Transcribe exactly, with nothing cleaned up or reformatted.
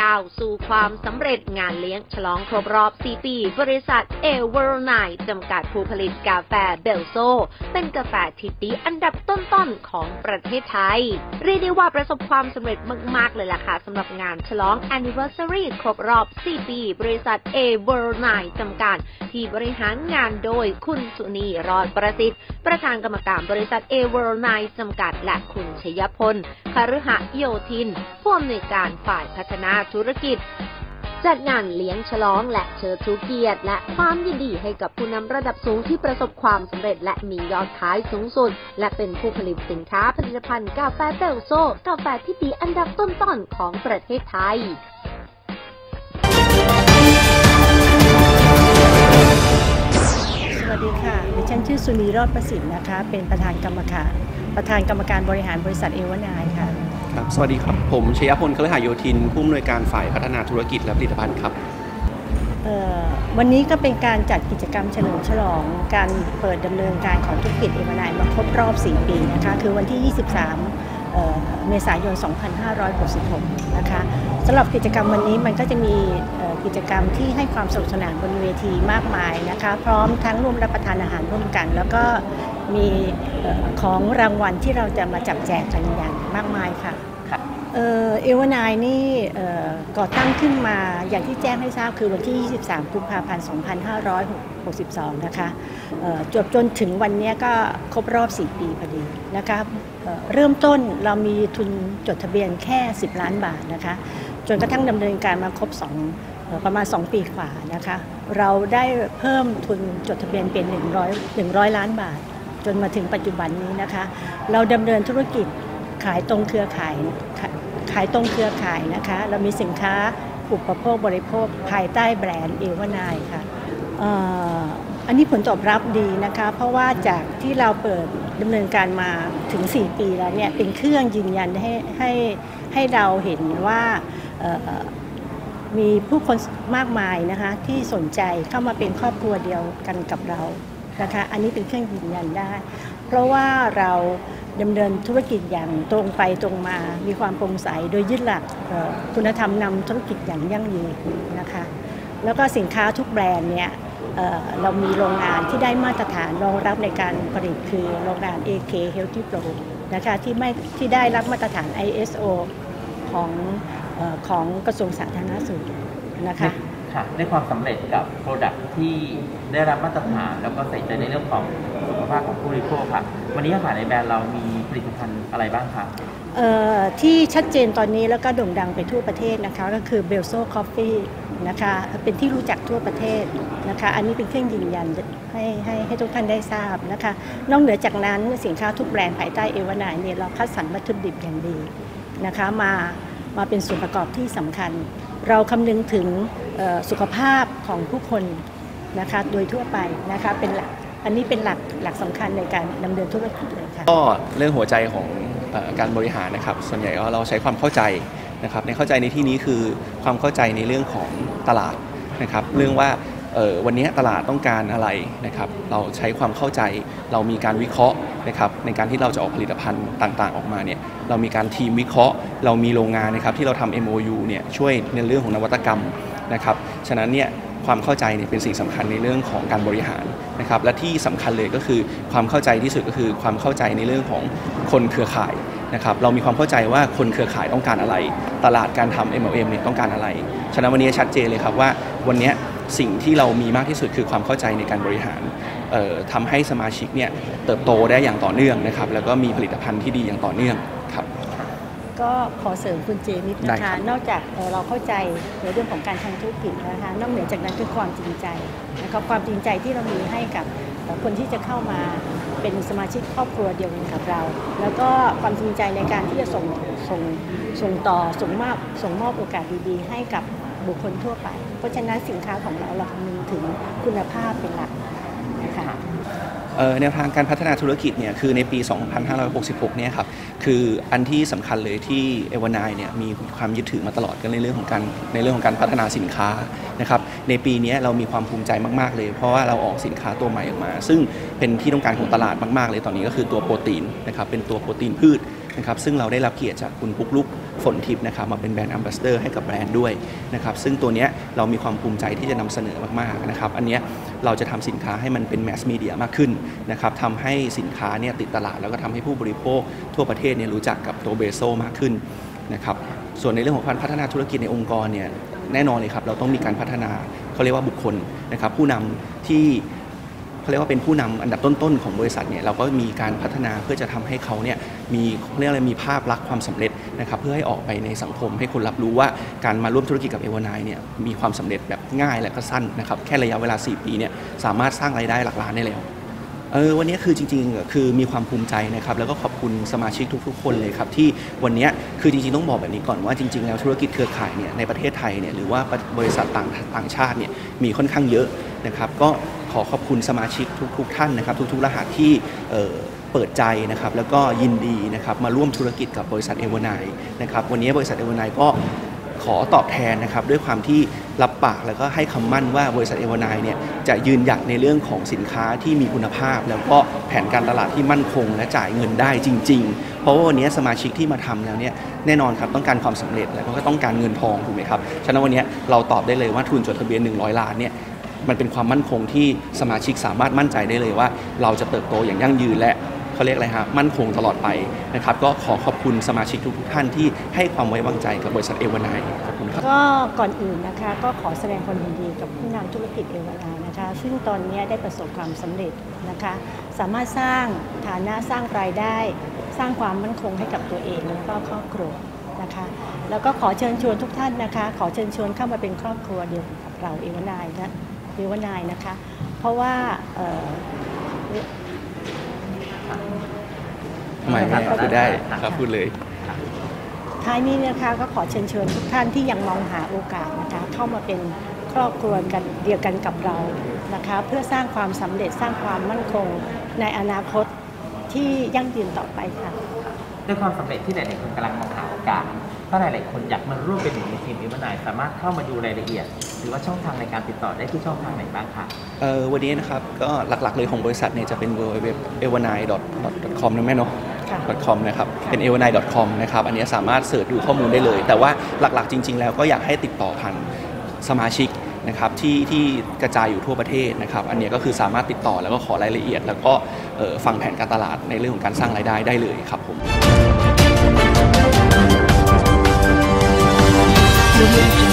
ก้าวสู่ความสำเร็จงานเลี้ยงฉลองครบรอบสี่ปีบริษัทเอเวอร์ไนจำกัดผู้ผลิตกาแฟเบลโซเป็นกาแฟที่ดีอันดับต้นๆของประเทศไทยเรียกได้ว่าประสบความสำเร็จมากๆเลยล่ะค่ะสำหรับงานฉลอง Anniversary ครบรอบสี่ปีบริษัทเอเวอร์ไนจำกัดที่บริหารงานโดยคุณสุนีรอดประสิทธิ์ประธานกรรมการบริษัทเอเวอร์ไนจำกัดและคุณชยพลคฤหโยธินผู้อำนวยการฝ่ายพัฒนาธุรกิจจัดงานเลี้ยงฉลองและเชิดชูเกียรติและความยินดีให้กับผู้นำระดับสูงที่ประสบความสำเร็จและมียอดขายสูงสุดและเป็นผู้ผลิตสินค้าผลิตภัณฑ์กาแฟเบลโซกาแฟที่ดีอันดับต้นๆของประเทศไทยสวัสดีค่ะดิฉันชื่อสุนีรอดประสิทธิ์นะคะเป็นประธานกรรมการประธานกรรมการบริหารบริษัทเอเวอร์ไนค่ะครับสวัสดีครับผมชยพลคฤหโยธินผู้อำนวยการฝ่ายพัฒนาธุรกิจและผลิตภัณฑ์ครับวันนี้ก็เป็นการจัดกิจกรรมเฉลิมฉลองการเปิดดำเนินการของธุรกิจเอเวอร์ไนมาครบรอบสี่ปีนะคะคือวันที่ยี่สิบสามเมษายนสองพันห้าร้อยหกสิบหกนะคะสำหรับกิจกรรมวันนี้มันก็จะมีกิจกรรมที่ให้ความสนุกสนานบนเวทีมากมายนะคะพร้อมทั้งร่วมรับประทานอาหารร่วมกันแล้วก็มีของรางวัลที่เราจะมาจับแจกกันอย่างมากมายค่ะเอเวอร์ไนนี่ก่อตั้งขึ้นมาอย่างที่แจ้งให้ทราบคือวันที่ยี่สิบสามกุมภาพันธ์สองพันห้าร้อยหกสิบสองนะคะจบจนถึงวันนี้ก็ครบรอบสี่ปีพอดีนะคะเริ่มต้นเรามีทุนจดทะเบียนแค่สิบล้านบาทนะคะจนกระทั่งดำเนินการมาครบสองประมาณสองปีกว่านะคะเราได้เพิ่มทุนจดทะเบียนเป็นหนึ่งร้อย หนึ่งร้อยล้านบาทจนมาถึงปัจจุบันนี้นะคะเราดำเนินธุรกิจขายตรงเครือข่ายขายตรงเครือข่ายนะคะเรามีสินค้าอุปโภคบริโภคภายใต้แบรนด์เอเวอร์ไนค่ะอันนี้ผลตอบรับดีนะคะเพราะว่าจากที่เราเปิดดำเนินการมาถึงสี่ปีแล้วเนี่ยเป็นเครื่องยืนยันให้ให้ให้เราเห็นว่ามีผู้คนมากมายนะคะที่สนใจเข้ามาเป็นครอบครัวเดียวกันกับเรานะคะอันนี้เป็นเครื่องยืนยันได้เพราะว่าเราดำเนินธุรกิจอย่างตรงไปตรงมามีความโปร่งใสโดยยึดหลักคุณธรรมนำธุรกิจอย่างยั่งยืนนะคะแล้วก็สินค้าทุกแบรนด์เนี่ย เ, เรามีโรงงานที่ได้มาตรฐานรองรับในการผลิตคือโรงงาน เอ เค Healthy Pro นะคะที่ไม่ที่ได้รับมาตรฐาน ไอ เอส โอ ของของกระทรวงสาธารณสุขนะคะค่ะได้ความสำเร็จกับ Product ที่ได้รับมาตรฐานแล้วก็ใส่ใจในเรื่องของสุขภาพของผู้บริโภคค่ะวันนี้อาหารในแบรนด์เรามีผลิตภัณฑ์อะไรบ้างคะที่ชัดเจนตอนนี้แล้วก็โด่งดังไปทั่วประเทศนะคะก็คือเบลโซคอฟฟี่นะคะเป็นที่รู้จักทั่วประเทศนะคะอันนี้เป็นเครื่องยืนยันให้ให้ให้ทุกท่านได้ทราบนะคะนอกเหนือจากนั้นสินค้าทุกแบรนด์ภายใต้เอเวอร์ไนเนี่ยเราคัดสรรวัตถุดิบอย่างดีนะคะมามาเป็นส่วนประกอบที่สำคัญเราคำนึงถึงสุขภาพของผู้คนนะคะโดยทั่วไปนะคะเป็นหลักอันนี้เป็นหลักหลักสำคัญในการดำเนินธุรกิจเลยค่ะก็เรื่องหัวใจของการบริหารนะครับส่วนใหญ่ก็เราใช้ความเข้าใจนะครับในเข้าใจในที่นี้คือความเข้าใจในเรื่องของตลาดนะครับเรื่องว่าวันนี้ตลาดต้องการอะไรนะครับเราใช้ความเข้าใจเรามีการวิเคราะห์นะครับในการที่เราจะออกผลิตภัณฑ์ต่างๆออกมาเนี่ยเรามีการทีมวิเคราะห์เรามีโรงงานนะครับที่เราทำ เอ็ม โอ ยู เนี่ยช่วยในเรื่องของนวัตกรรมนะครับฉะนั้นเนี่ยความเข้าใจเนี่ยเป็นสิ่งสำคัญในเรื่องของการบริหารนะครับและที่สำคัญเลยก็คือความเข้าใจที่สุดก็คือความเข้าใจในเรื่องของคนเครือข่ายนะครับเรามีความเข้าใจว่าคนเครือข่ายต้องการอะไรตลาดการทำ เอ็ม แอล เอ็ม เนี่ยต้องการอะไรฉะนั้นวันนี้ชัดเจนเลยครับว่าวันนี้สิ่งที่เรามีมากที่สุดคือความเข้าใจในการบริหารทำให้สมาชิกเนี่ยเติบโตได้อย่างต่อเนื่องนะครับแล้วก็มีผลิตภัณฑ์ที่ดีอย่างต่อเนื่องครับก็ขอเสริมคุณเจนิดนะคะนอกจากเราเข้าใจในเรื่องของการทำธุรกิจนะคะนอกเหนือจากนั้นคือความจริงใจนะคะความจริงใจที่เรามีให้กับคนที่จะเข้ามาเป็นสมาชิกครอบครัวเดียวกันกับเราแล้วก็ความจริงใจในการที่จะส่งส่งส่งต่อส่งมอบส่งมอบโอกาสดีๆให้กับบุคคลทั่วไปเพราะฉะนั้นสินค้าของเราเราคำนึงถึงคุณภาพเป็นหลักนะคะแนวทางการพัฒนาธุรกิจเนี่ยคือในปี สองพันห้าร้อยหกสิบหก เนี่ยครับคืออันที่สำคัญเลยที่เอเวอร์ไนเนี่ยมีความยึดถือมาตลอดกันในเรื่องของการในเรื่องของการพัฒนาสินค้านะครับในปีนี้เรามีความภูมิใจมากๆเลยเพราะว่าเราออกสินค้าตัวใหม่ออกมาซึ่งเป็นที่ต้องการของตลาดมากๆเลยตอนนี้ก็คือตัวโปรตีนนะครับเป็นตัวโปรตีนพืชนะครับซึ่งเราได้รับเกียรติจากคุณปุ๊กลุกฝนทิพย์นะครับมาเป็นแบรนด์แอมบาสเดอร์ให้กับแบรนด์ด้วยนะครับซึ่งตัวนี้เรามีความภูมิใจที่จะนำเสนอมากๆนะครับอันนี้เราจะทำสินค้าให้มันเป็นแมสมีเดียมากขึ้นนะครับทำให้สินค้าเนี่ยติดตลาดแล้วก็ทำให้ผู้บริโภคทั่วประเทศเนี่ยรู้จักกับตัวเบโซมากขึ้นนะครับส่วนในเรื่องของการพัฒนาธุรกิจในองค์กรเนี่ยแน่นอนเลยครับเราต้องมีการพัฒนาเขาเรียกว่าบุคคลนะครับผู้นำที่เขาเรียกว่าเป็นผู้นำอันดับต้นๆของบริษัทเนี่ยเราก็มีการพัฒนาเพื่อจะทำให้เขาเนี่ยมีเรียกอะไรมีภาพลักษณ์ความสำเร็จนะครับเพื่อให้ออกไปในสังคมให้คนรับรู้ว่าการมาร่วมธุรกิจกับเอเวอร์ไนน์เนี่ยมีความสำเร็จแบบง่ายและก็สั้นนะครับแค่ระยะเวลาสี่ปีเนี่ยสามารถสร้างรายได้หลักล้านได้แล้วเออวันนี้คือจริงๆคือมีความภูมิใจนะครับแล้วก็ขอบคุณสมาชิกทุกๆคนเลยครับที่วันนี้คือจริงๆต้องบอกแบบนี้ก่อนว่าจริงๆแล้วธุรกิจเครือข่ายเนี่ยในประเทศไทยเนี่ยหรือว่าบริษัทต่างต่างชาติเนี่ยมีค่อนข้างเยอะนะครับก็ขอขอบคุณสมาชิกทุกๆท่านนะครับทุกๆรหัสที่เอ่อเปิดใจนะครับแล้วก็ยินดีนะครับมาร่วมธุรกิจกับบริษัทเอเวอร์ไนน์นะครับวันนี้บริษัทเอเวอร์ไนน์ก็ขอตอบแทนนะครับด้วยความที่รับปากแล้วก็ให้คำมั่นว่าบริษัทเอเวอร์ไนน์เนี่ยจะยืนหยัดในเรื่องของสินค้าที่มีคุณภาพแล้วก็แผนการตลาดที่มั่นคงและจ่ายเงินได้จริงๆเพราะว่าวันนี้สมาชิกที่มาทำแล้วเนี่ยแน่นอนครับต้องการความสำเร็จแล้วก็ต้องการเงินทองถูกไหมครับฉะนั้นวันนี้เราตอบได้เลยว่าทุนจดทะเบียนหนึ่งร้อยล้านเนี่ยมันเป็นความมั่นคงที่สมาชิกสามารถมั่นใจได้เลยว่าเราจะเติบโตอย่างยั่งยืนและเขาเรียกอะไรฮะมั่นคงตลอดไปนะครับก็ขอขอบคุณสมาชิกทุกๆท่านที่ให้ความไว้วางใจกับบริษัทเอเวอร์ไนน์ขอบคุณครับก็ก่อนอื่นนะคะก็ขอแสดงความยินดีกับผู้นำธุรกิจเอเวอร์ไนน์นะคะซึ่งตอนนี้ได้ประสบความสำเร็จนะคะสามารถสร้างฐานะสร้างรายได้สร้างความมั่นคงให้กับตัวเองและก็ครอบครัวนะคะแล้วก็ขอเชิญชวนทุกท่านนะคะขอเชิญชวนเข้ามาเป็นครอบครัวเดียวกับเราเอเวอร์ไนน์นะเอเวอร์ไนน์นะคะเพราะว่าทำไมไม่พูดได้ครับพูดเลยท้ายนี้นะคะก็ขอเชิญชวนทุกท่านที่ยังมองหาโอกาสนะคะเข้ามาเป็นครอบครัวกันเดียวกันกับเรานะคะเพื่อสร้างความสำเร็จสร้างความมั่นคงในอนาคตที่ยั่งยืนต่อไปค่ะด้วยความสำเร็จที่หลายๆคนกำลังมองหาโอกาสถ้าหลายๆคนอยากมาร่วมเป็นหนึ่งในทีมเอเวอร์ไนน์สามารถเข้ามาดูรายละเอียดหรือว่าช่องทางในการติดต่อได้ที่ช่องทางไหนบ้างคะเอ่อวันนี้นะครับก็หลักๆเลยของบริษัทเนี่ยจะเป็น ดับเบิลยู ดับเบิลยู ดับเบิลยู ดอท เอเวอร์ไนน์ ดอท คอม นะแม่เนาะ .com นะครับเป็น เอเวอร์ไนน์ ดอท คอม นะครับอันนี้สามารถเสิร์ชดูข้อมูลได้เลยแต่ว่าหลักๆจริงๆแล้วก็อยากให้ติดต่อผ่านสมาชิกนะครับที่ที่กระจายอยู่ทั่วประเทศนะครับอันนี้ก็คือสามารถติดต่อแล้วก็ขอรายละเอียดแล้วก็ฟังแผนการตลาดในเรื่องของการสร้างรายได้ได้เลยครับผม